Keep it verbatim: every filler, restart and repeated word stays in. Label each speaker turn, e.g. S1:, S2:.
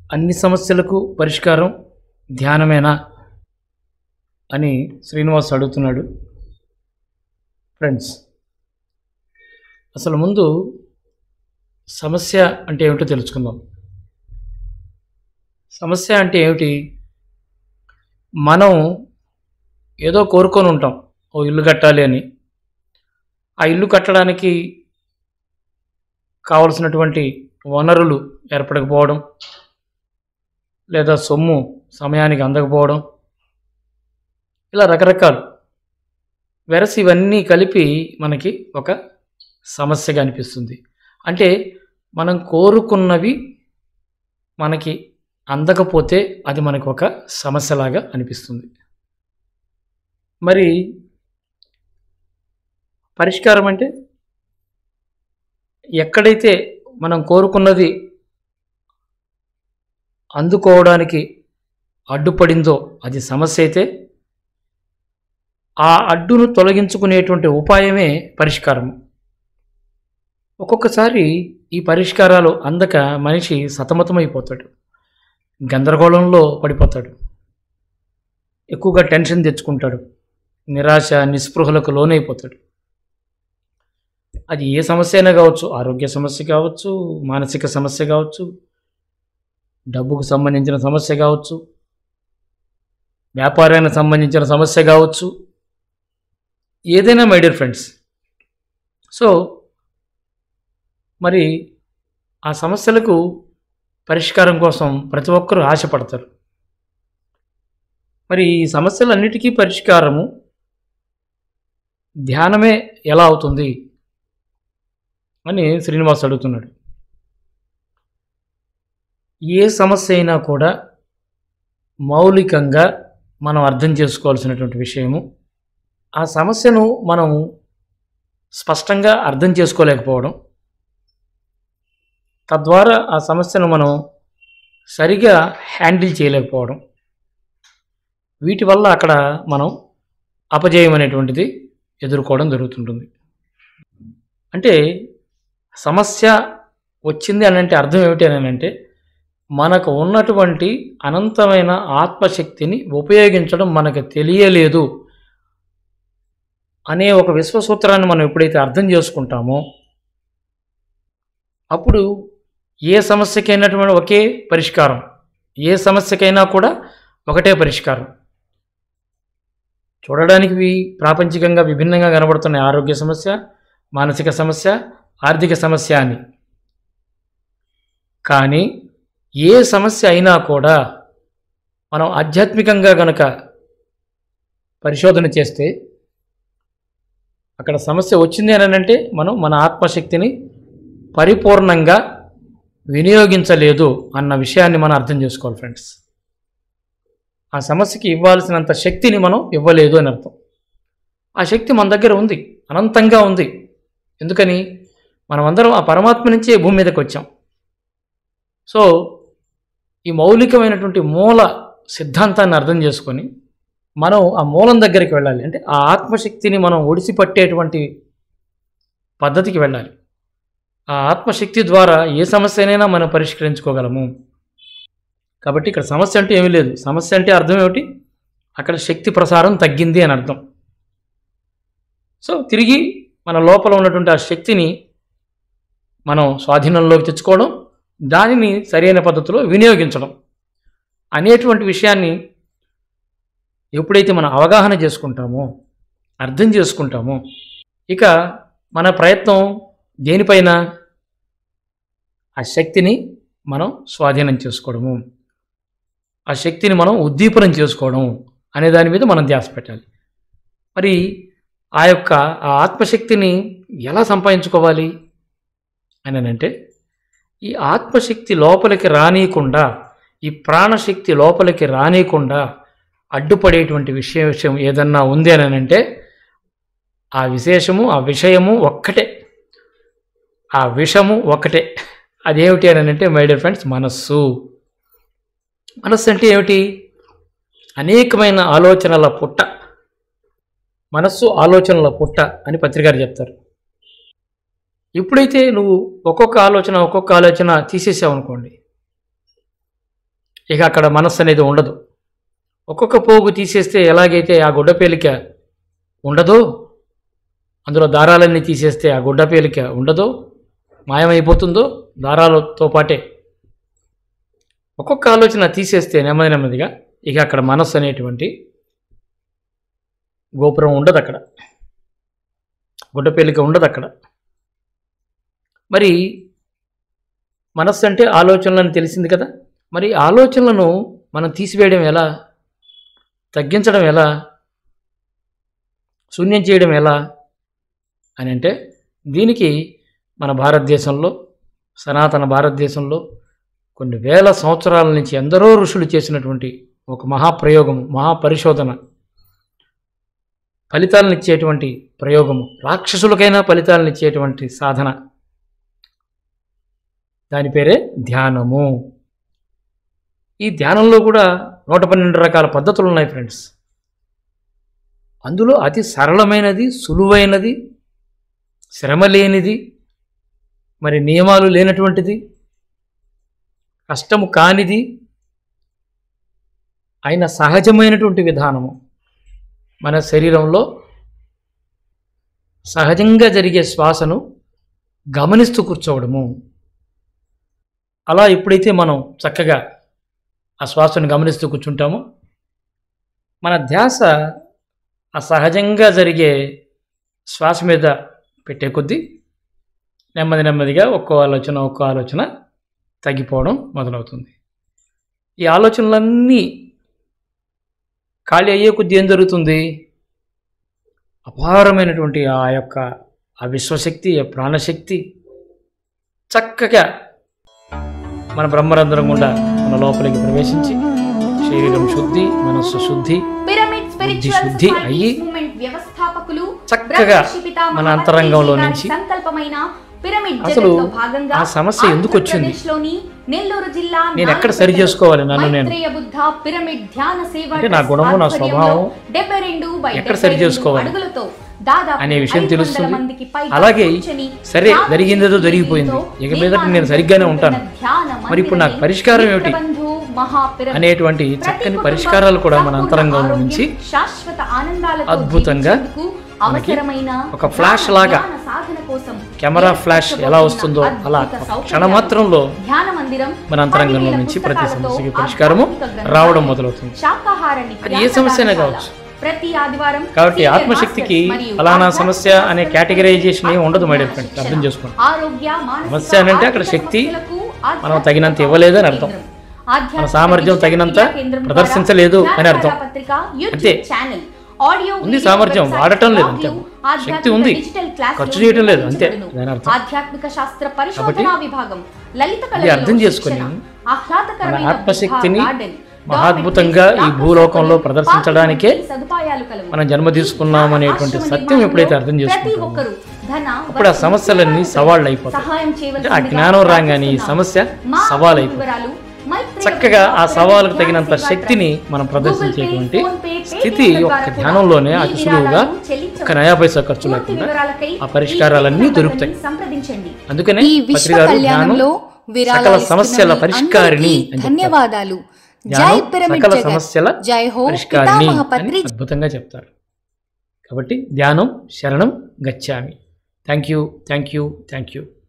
S1: అన్ని సమస్యలకు పరిష్కారం ధ్యానమేనా అని శ్రీనివాస్ అడుగుతున్నాడు. ఫ్రెండ్స్, అసలు ముందు సమస్య అంటే ఏమిటో తెలుసుకుందాం. సమస్య అంటే ఏమిటి? మనం ఏదో కోరుకొని ఉంటాం, ఓ ఇల్లు కట్టాలి అని. ఆ ఇల్లు కట్టడానికి కావలసినటువంటి వనరులు ఏర్పడకపోవడం, లేదా సొమ్ము సమయానికి అందకపోవడం, ఇలా రకరకాలు వెరసి ఇవన్నీ కలిపి మనకి ఒక సమస్యగా అనిపిస్తుంది. అంటే మనం కోరుకున్నవి మనకి అందకపోతే అది మనకు ఒక సమస్యలాగా అనిపిస్తుంది. మరి పరిష్కారం అంటే ఎక్కడైతే మనం కోరుకున్నది అందుకోవడానికి అడ్డుపడిందో అది సమస్య అయితే, ఆ అడ్డును తొలగించుకునేటువంటి ఉపాయమే పరిష్కారం. ఒక్కొక్కసారి ఈ పరిష్కారాలు అందక మనిషి సతమతమైపోతాడు, గందరగోళంలో పడిపోతాడు, ఎక్కువగా టెన్షన్ తెచ్చుకుంటాడు, నిరాశ నిస్పృహలకు లోనైపోతాడు. అది ఏ సమస్య అయినా కావచ్చు, ఆరోగ్య సమస్య కావచ్చు, మానసిక సమస్య కావచ్చు, డబ్బుకు సంబంధించిన సమస్య కావచ్చు, వ్యాపారానికి సంబంధించిన సమస్య కావచ్చు, ఏదైనా మై డియర్ ఫ్రెండ్స్. సో మరి ఆ సమస్యలకు పరిష్కారం కోసం ప్రతి ఒక్కరూ ఆశపడతారు. మరి ఈ సమస్యలన్నిటికీ పరిష్కారము ధ్యానమే ఎలా అవుతుంది అని శ్రీనివాస్ అడుగుతున్నాడు. ఏ సమస్య అయినా కూడా మౌలికంగా మనం అర్థం చేసుకోవాల్సినటువంటి విషయము, ఆ సమస్యను మనం స్పష్టంగా అర్థం చేసుకోలేకపోవడం, తద్వారా ఆ సమస్యను మనం సరిగా హ్యాండిల్ చేయలేకపోవడం, వీటి వల్ల అక్కడ మనం అపజయం అనేటువంటిది ఎదుర్కోవడం జరుగుతుంటుంది. అంటే సమస్య వచ్చింది అని అంటే అర్థం ఏమిటి అని అంటే, మనకు ఉన్నటువంటి అనంతమైన ఆత్మశక్తిని ఉపయోగించడం మనకు తెలియలేదు అనే ఒక విశ్వసూత్రాన్ని మనం ఎప్పుడైతే అర్థం చేసుకుంటామో, అప్పుడు ఏ సమస్యకైనటువంటి ఒకే పరిష్కారం, ఏ సమస్యకైనా కూడా ఒకటే పరిష్కారం. చూడడానికి ప్రాపంచికంగా విభిన్నంగా కనబడుతున్న ఆరోగ్య సమస్య, మానసిక సమస్య, ఆర్థిక సమస్య అని, కానీ ఏ సమస్య అయినా కూడా మనం ఆధ్యాత్మికంగా గనక పరిశోధన చేస్తే, అక్కడ సమస్య వచ్చింది అని అంటే మనం మన ఆత్మశక్తిని పరిపూర్ణంగా వినియోగించలేదు అన్న విషయాన్ని మనం అర్థం చేసుకోవాలి ఫ్రెండ్స్. ఆ సమస్యకి ఇవ్వాల్సినంత శక్తిని మనం ఇవ్వలేదు అని అర్థం. ఆ శక్తి మన దగ్గర ఉంది, అనంతంగా ఉంది. ఎందుకని? మనమందరం ఆ పరమాత్మ నుంచే భూమి మీదకి వచ్చాం. సో ఈ మౌలికమైనటువంటి మూల సిద్ధాంతాన్ని అర్థం చేసుకొని మనం ఆ మూలం దగ్గరికి వెళ్ళాలి. అంటే ఆ ఆత్మశక్తిని మనం ఒడిసిపట్టేటువంటి పద్ధతికి వెళ్ళాలి. ఆ ఆత్మశక్తి ద్వారా ఏ సమస్యనైనా మనం పరిష్కరించుకోగలము. కాబట్టి ఇక్కడ సమస్య అంటే ఏమీ లేదు. సమస్య అంటే అర్థం ఏమిటి? అక్కడ శక్తి ప్రసారం తగ్గింది అని అర్థం. సో తిరిగి మన లోపల ఉన్నటువంటి ఆ శక్తిని మనం స్వాధీనంలోకి తెచ్చుకోవడం, దానిని సరైన పద్ధతిలో వినియోగించడం అనేటువంటి విషయాన్ని ఎప్పుడైతే మనం అవగాహన చేసుకుంటామో, అర్థం చేసుకుంటామో, ఇక మన ప్రయత్నం దేనిపైన? ఆ శక్తిని మనం స్వాధీనం చేసుకోవడము, ఆ శక్తిని మనం ఉద్దీపనం చేసుకోవడం అనే దాని మీద మనం ధ్యాస పెట్టాలి. మరి ఆ యొక్క ఆ ఆత్మశక్తిని ఎలా సంపాదించుకోవాలి అని అంటే, ఈ ఆత్మశక్తి లోపలికి రానియకుండా, ఈ ప్రాణశక్తి లోపలికి రానియకుండా అడ్డుపడేటువంటి విషయ విషయం ఏదన్నా ఉంది అని అంటే, ఆ విశేషము ఆ విషయము ఒక్కటే, ఆ విషము ఒకటే. అదేమిటి అని అంటే మై డియర్ ఫ్రెండ్స్, మనస్సు. మనస్సు అంటే ఏమిటి? అనేకమైన ఆలోచనల పుట్ట. మనస్సు ఆలోచనల పుట్ట అని పత్రికారు చెప్తారు. ఎప్పుడైతే నువ్వు ఒక్కొక్క ఆలోచన ఒక్కొక్క ఆలోచన తీసేసావు అనుకోండి, ఇక అక్కడ మనస్సు అనేది ఉండదు. ఒక్కొక్క పోగు తీసేస్తే ఎలాగైతే ఆ గుడ్డపేలిక ఉండదో, అందులో దారాలన్నీ తీసేస్తే ఆ గుడ్డపేలిక ఉండదో, మాయమైపోతుందో దారాలతో పాటే, ఒక్కొక్క ఆలోచన తీసేస్తే నెమ్మది నెమ్మదిగా ఇక అక్కడ మనస్సు అనేటువంటి గోపురం ఉండదు, అక్కడ గుడ్డపేలిక ఉండదు అక్కడ. మరి మనస్సు అంటే ఆలోచనలని తెలిసింది కదా. మరి ఆలోచనలను మనం తీసివేయడం ఎలా, తగ్గించడం ఎలా, శూన్యం చేయడం ఎలా అని అంటే, దీనికి మన భారతదేశంలో, సనాతన భారతదేశంలో కొన్ని వేల సంవత్సరాల నుంచి ఎందరో ఋషులు చేసినటువంటి ఒక మహాప్రయోగము, మహాపరిశోధన, ఫలితాలను ఇచ్చేటువంటి ప్రయోగము, రాక్షసులకైనా ఫలితాలను ఇచ్చేటువంటి సాధన, దాని పేరే ధ్యానము. ఈ ధ్యానంలో కూడా నూట పన్నెండు రకాల పద్ధతులు ఉన్నాయి ఫ్రెండ్స్. అందులో అతి సరళమైనది, సులువైనది, శ్రమ లేనిది, మరి నియమాలు లేనటువంటిది, కష్టము కానిది అయిన సహజమైనటువంటి విధానము, మన శరీరంలో సహజంగా జరిగే శ్వాసను గమనిస్తూ కూర్చోవడము. అలా ఎప్పుడైతే మనం చక్కగా ఆ శ్వాసను గమనిస్తూ కూర్చుంటామో, మన ధ్యాస ఆ సహజంగా జరిగే శ్వాస మీద పెట్టే కొద్దీ నెమ్మది నెమ్మదిగా ఒక్కో ఆలోచన ఒక్కో ఆలోచన తగ్గిపోవడం మొదలవుతుంది. ఈ ఆలోచనలన్నీ ఖాళీ అయ్యే కొద్దీ ఏం జరుగుతుంది, అపారమైనటువంటి ఆ యొక్క ఆ విశ్వశక్తి, ఆ ప్రాణశక్తి చక్కగా మన బ్రహ్మరంధ్రం గుండా మన లోపలికి ప్రవేశించి శరీరం శుద్ధి, మనస్సు శుద్ధి, బుద్ధి శుద్ధి అయ్యి చక్కగా మన అంతరంగంలో నుంచి అసలు ఆ సమస్య ఎందుకు వచ్చింది, నేను ఎక్కడ సరి చేసుకోవాలి నన్ను నేను, అంటే నా గుణము, నా స్వభావం ఎక్కడ సరి చేసుకోవాలి అనే విషయం తెలుస్తుంది. అలాగే సరే జరిగిందేదో జరిగిపోయింది, ఇక మీదట నేను సరిగ్గానే ఉంటాను, మరి ఇప్పుడు నాకు పరిష్కారం ఏమిటి అనేటువంటి చక్కని పరిష్కారాలు కూడా మన అంతరంగంలో నుంచి అద్భుతంగా మనకి ఒక ఫ్లాష్ లాగా, కెమెరా ఫ్లాష్ ఎలా వస్తుందో అలా క్షణమాత్రంలో మన అంతరంగంలో నుంచి ప్రతి సమస్యకి పరిష్కారము రావడం మొదలవుతుంది. అది ఏ సమస్య కావచ్చు. కాబట్టి ఆత్మశక్తికి ఫలానా సమస్య అనే కేటగరైజేషన్ ఏమి ఉండదు మై డియర్ ఫ్రెండ్స్, అర్థం చేసుకోండి. సమస్య అని అంటే అక్కడ శక్తి మనం తగినంత ఇవ్వలేదని అర్థం, మన సామర్థ్యం తగినంత ప్రదర్శించలేదు అని అర్థం. అంతే, ఉంది సామర్థ్యం, వాడటం లేదు అంతే, శక్తి ఉంది ఖర్చు చేయటం లేదు అంతే, దాని అర్థం. కాబట్టి ఇది అర్థం చేసుకుని మన ఆత్మశక్తిని మహాద్భుతంగా ఈ భూలోకంలో ప్రదర్శించడానికే మనం జన్మ తీసుకున్నాం అనేటువంటి సత్యం ఎప్పుడైతే అర్థం చేసుకుంటామో అప్పుడు ఆ సమస్యలన్నీ సవాళ్ళు అయిపోతాయి. ఆ జ్ఞానం రాగానే ఈ సమస్య సవాల్ అయిపోతుంది. చక్కగా ఆ సవాలుకు తగినంత శక్తిని మనం ప్రదర్శించేటువంటి స్థితి ఒక్క ధ్యానంలోనే అతి సులువుగా ఒక్క నయా పైసా ఖర్చు లేకుండా ఆ పరిష్కారాలన్నీ దొరుకుతాయి. అందుకనే పత్రికారు ధ్యానం సకల సమస్యల పరిష్కారిణి అని
S2: ధన్యవాదాలు.
S1: సకల సమస్యల పరిష్కారిణి అని అద్భుతంగా చెప్తారు. కాబట్టి ధ్యానం శరణం గచ్చామి. Thank you thank you thank you.